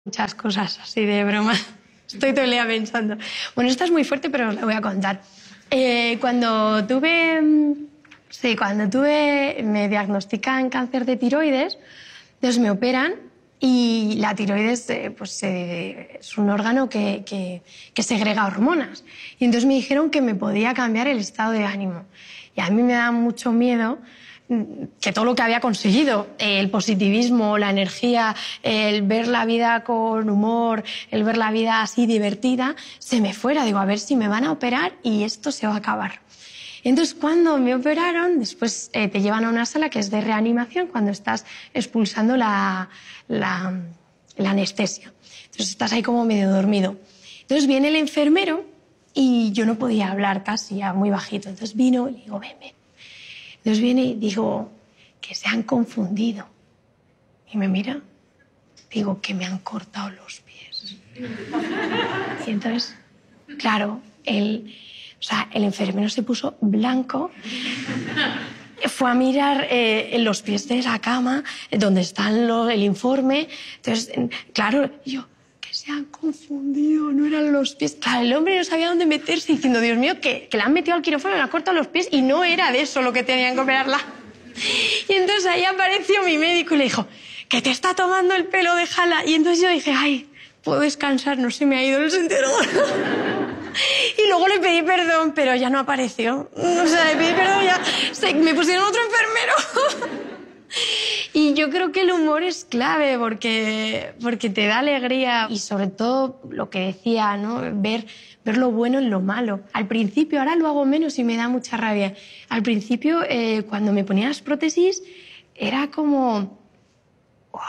Muchas cosas así de broma. Estoy todo el día pensando. Bueno, esta es muy fuerte, pero os la voy a contar. Cuando me diagnostican cáncer de tiroides, entonces me operan y la tiroides es un órgano que segrega hormonas. Y entonces me dijeron que me podía cambiar el estado de ánimo. Y a mí me da mucho miedo que todo lo que había conseguido, el positivismo, la energía, el ver la vida con humor, el ver la vida así divertida, se me fuera. Digo, a ver si me van a operar y esto se va a acabar. Entonces, cuando me operaron, después te llevan a una sala que es de reanimación cuando estás expulsando la anestesia. Entonces, estás ahí como medio dormido. Entonces, viene el enfermero y yo no podía hablar casi, ya muy bajito. Entonces, vino y le digo, ven, ven. Entonces viene y digo, que se han confundido. Y me mira, digo, que me han cortado los pies. Y entonces, claro, el enfermero se puso blanco, fue a mirar en los pies de la cama, donde está el informe. Entonces, claro, yo, que se han confundido, no eran los pies. Claro, el hombre no sabía dónde meterse, diciendo, Dios mío, que le han metido al quirófano y le han cortado los pies y no era de eso lo que tenían que operarla. Y entonces ahí apareció mi médico y le dijo, que te está tomando el pelo, déjala. Y entonces yo dije, ay, puedo descansar, no se me ha ido el sentido. Y luego le pedí perdón, pero ya no apareció. O sea, le pedí perdón, ya me pusieron otro enfermero. Y yo creo que el humor es clave porque te da alegría y sobre todo lo que decía, ¿no? Ver lo bueno en lo malo. Al principio, ahora lo hago menos y me da mucha rabia. Al principio, cuando me ponía las prótesis, era como... ¡Wow!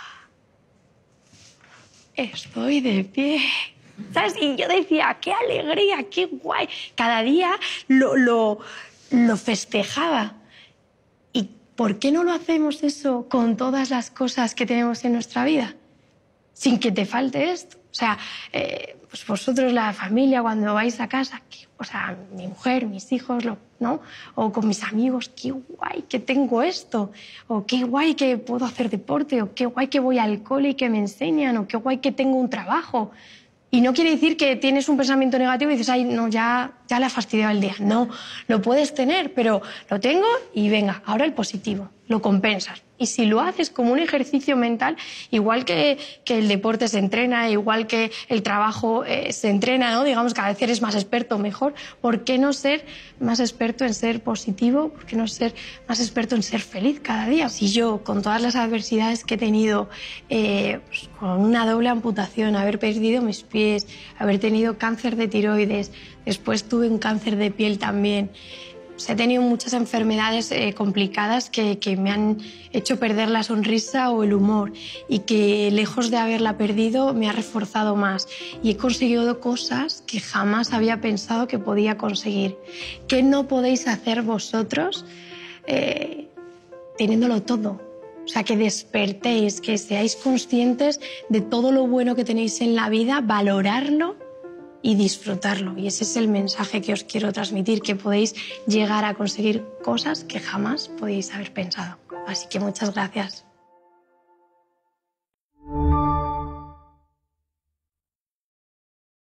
Estoy de pie. ¿Sabes? Y yo decía, qué alegría, qué guay. Cada día lo festejaba. ¿Y por qué no lo hacemos eso con todas las cosas que tenemos en nuestra vida? Sin que te falte esto. O sea, pues vosotros, la familia, cuando vais a casa, mi mujer, mis hijos, ¿no? O con mis amigos, qué guay que tengo esto. O qué guay que puedo hacer deporte. O qué guay que voy al cole y que me enseñan. O qué guay que tengo un trabajo. Y no quiere decir que tienes un pensamiento negativo y dices, ay, no, ya le ha fastidiado el día. No, lo puedes tener, pero lo tengo y venga, ahora el positivo, lo compensas. Y si lo haces como un ejercicio mental, igual que el deporte se entrena, igual que el trabajo se entrena, ¿no? Digamos, cada vez eres más experto, mejor. ¿Por qué no ser más experto en ser positivo? ¿Por qué no ser más experto en ser feliz cada día? Si yo, con todas las adversidades que he tenido, con una doble amputación, haber perdido mis pies, haber tenido cáncer de tiroides, después tuve un cáncer de piel también. He tenido muchas enfermedades complicadas que me han hecho perder la sonrisa o el humor y que, lejos de haberla perdido, me ha reforzado más. Y he conseguido cosas que jamás había pensado que podía conseguir. ¿Qué no podéis hacer vosotros teniéndolo todo? O sea, que despertéis, que seáis conscientes de todo lo bueno que tenéis en la vida, valorarlo y disfrutarlo. Y ese es el mensaje que os quiero transmitir, que podéis llegar a conseguir cosas que jamás podéis haber pensado. Así que muchas gracias.